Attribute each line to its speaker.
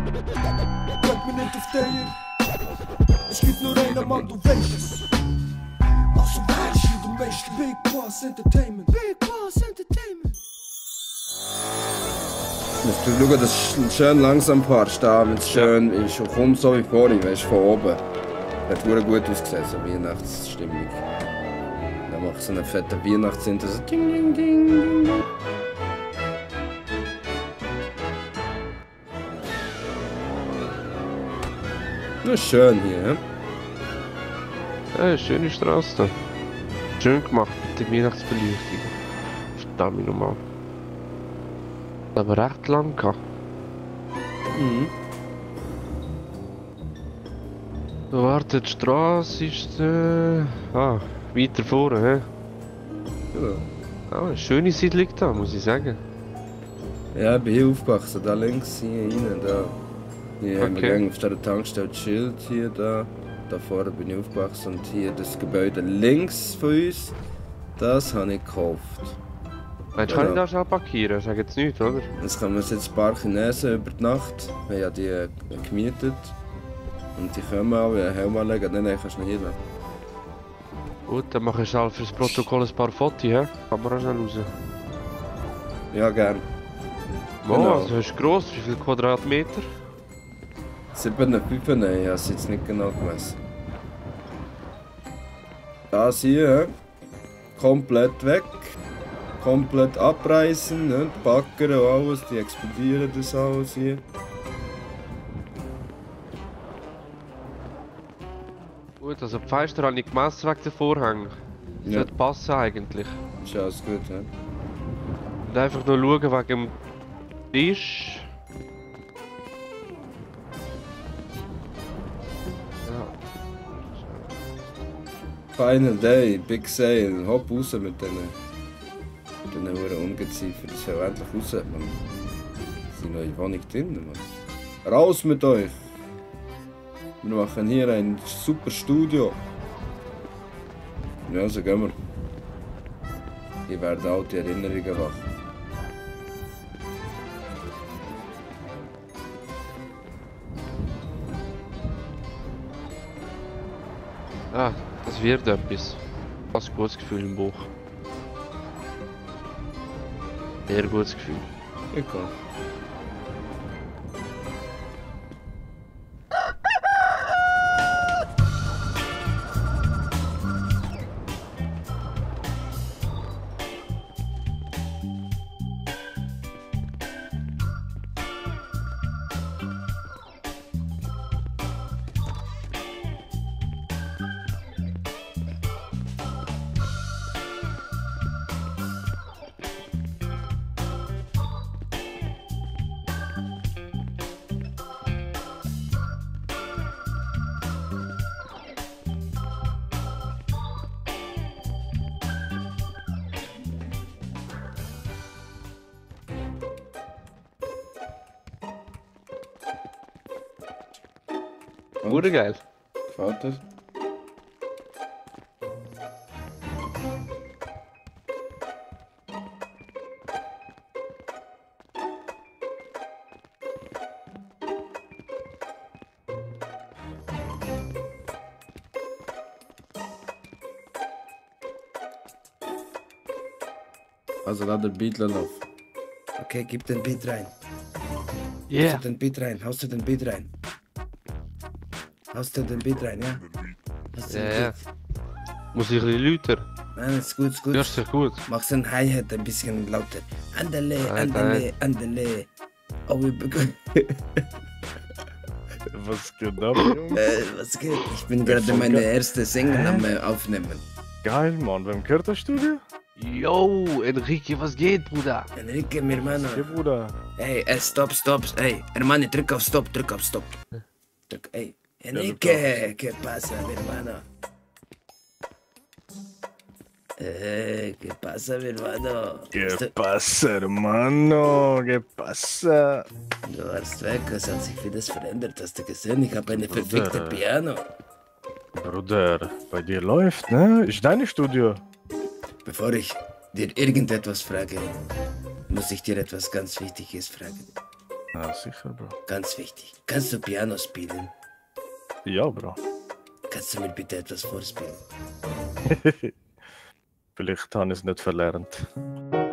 Speaker 1: Bleib mir nicht auf der hier. Es gibt nur einen Mann, du weißt es. Also weiß ich, du möchtest Big Boss Entertainment. Big Boss Entertainment.
Speaker 2: Musst du schauen, dass du schön langsam fahrst, da, wenn es schön ist. Und komm so wie vorhin, weißt du, von oben. Hat wirklich gut ausgesehen, so Weihnachtsstimmung. Dann macht so einen fetten Weihnachtshinter, so ding, ding, ding, ding, ding. Das ist schön hier, hä?
Speaker 3: Ja, schöne Straße. Schön gemacht mit der Weihnachtsbeleuchtung. Verdammt nochmal. Aber recht lang gehabt.
Speaker 2: Mhm.
Speaker 3: So, warte, die Straße ist weiter vorne, hä?
Speaker 2: Ja.
Speaker 3: Eine schöne Siedlung da, muss ich sagen.
Speaker 2: Ja, ich bin hier aufgewachsen, da links, hier rein, da. Hier haben wir gegangen auf der Tankstelle Schild, hier, da. Da vorne bin ich aufgewachsen und hier das Gebäude links von uns, das habe ich gekauft.
Speaker 3: Meinst du, kann ich da schon parkieren? Sag jetzt nicht, oder?
Speaker 2: Jetzt kommen jetzt ein paar Chinesen über die Nacht. Wir haben ja die gemietet. Und die kommen alle, Helm anlegen, dann kannst du nicht hin.
Speaker 3: Gut, dann mache ich halt fürs Protokoll ein paar Fotos, hä? Kann man auch schnell raus.
Speaker 2: Ja, gern.
Speaker 3: Genau. Also ist gross, wie viel Quadratmeter?
Speaker 2: 7, 5, ich habe es jetzt nicht genau gemessen. Das hier, komplett weg. Komplett abreißen, ne? Die Backer und alles, die explodieren das alles hier.
Speaker 3: Gut, also die Fenster habe ich gemessen wegen den Vorhängen. Das
Speaker 2: Ja.
Speaker 3: sollte passen eigentlich.
Speaker 2: Ist alles gut, ja?
Speaker 3: Und einfach nur schauen wegen dem Tisch. Ja.
Speaker 2: Final Day, Big Sale, hopp raus mit denen. Dann haben wir Ungeziefer, das ist ja endlich raus, man. Die neue Wohnung drin, man. Raus mit euch! Wir machen hier ein super Studio. Ja, so gehen wir. Hier werden alte Erinnerungen wach.
Speaker 3: Ah, das wird etwas. Fast gutes Gefühl im Bauch. Sehr gutes Gefühl.
Speaker 2: Egal.
Speaker 3: Wurde geil.
Speaker 2: Gefällt dir? Also lass den Beat laufen. Okay, gib den Beat rein.
Speaker 3: Yeah.
Speaker 2: Haust du den Beat rein, haust du den Beat rein. Haust du den Beat rein, ja? Haust du den
Speaker 3: Ja, ja.
Speaker 2: Beat?
Speaker 3: Muss ich ein bisschen lauter?
Speaker 2: Nein, ist gut, ist gut.
Speaker 3: Ja, ist sehr gut.
Speaker 2: Mach so ein Hi-Hat ein bisschen lauter. Andale,
Speaker 3: Nein,
Speaker 2: andale, andale. Oh, wir bekommen.
Speaker 4: Was geht ab, Jungs?
Speaker 2: Was geht? Ich bin gerade meine erste Single am Aufnehmen.
Speaker 4: Geil, Mann. Wem gehört das Studio?
Speaker 3: Yo, Enrique, was geht, Bruder?
Speaker 2: Enrique, mi hermano.
Speaker 4: Ja, Bruder.
Speaker 2: Ey, stop, stop. Ey, hermano, drück auf Stop, drück auf Stop. Drück, ey. Enrique, ¿qué pasa, mi hermano? ¿Qué pasa, mi hermano?
Speaker 4: ¿Qué pasa, hermano? ¿Qué pasa?
Speaker 2: Du warst weg, es hat sich vieles verändert. Hast du gesehen? Ich habe eine verfickte Piano.
Speaker 4: Bruder, bei dir läuft, ne? Ist dein Studio?
Speaker 2: Bevor ich dir irgendetwas frage, muss ich dir etwas ganz Wichtiges fragen.
Speaker 4: Ja, sicher, Bro.
Speaker 2: Ganz wichtig. Kannst du Piano spielen?
Speaker 4: Ja, Bro.
Speaker 2: Kannst du mir bitte etwas vorspielen?
Speaker 4: Vielleicht habe ich es nicht verlernt.